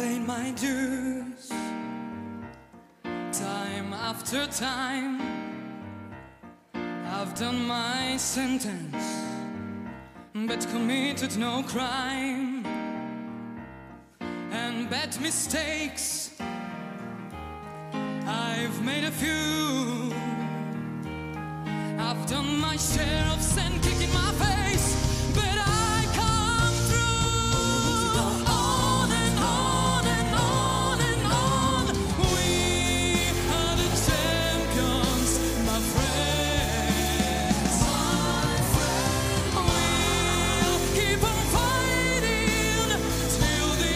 paid my dues, time after time. I've done my sentence, but committed no crime. And bad mistakes, I've made a few. I've done my share of sand kicking my face, but I come through. On and on and on and on. We are the champions, my friends. We'll keep on fighting till the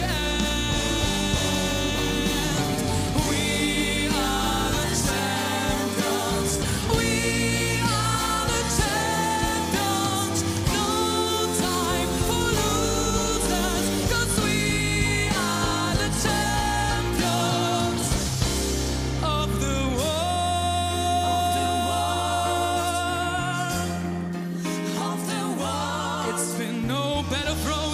end. We are the champions. We are the champions. No time for losers, 'cause we are the champions of the world. It's been no better throw